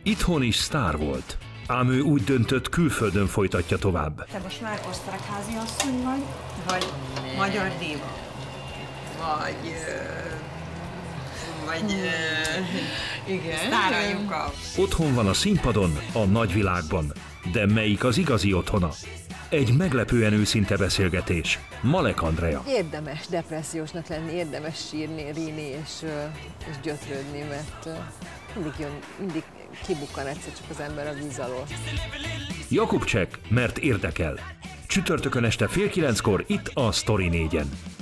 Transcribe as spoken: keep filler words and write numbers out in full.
Itthon is sztár volt, ám ő úgy döntött, külföldön folytatja tovább. Te most már osztrákházi asszony vagy, vagy ne. Magyar diva? Vagy... vagy... igen. Sztáranyuka. Otthon van a színpadon, a nagyvilágban, de melyik az igazi otthona? Egy meglepően őszinte beszélgetés. Malek Andrea. Érdemes depressziósnak lenni, érdemes sírni, ríni és, és gyötrődni, mert mindig jön, mindig kibukkan egyszer csak az ember a víz alól. Jakub Csek, mert érdekel. Csütörtökön este fél kilenckor itt a Sztori négyen.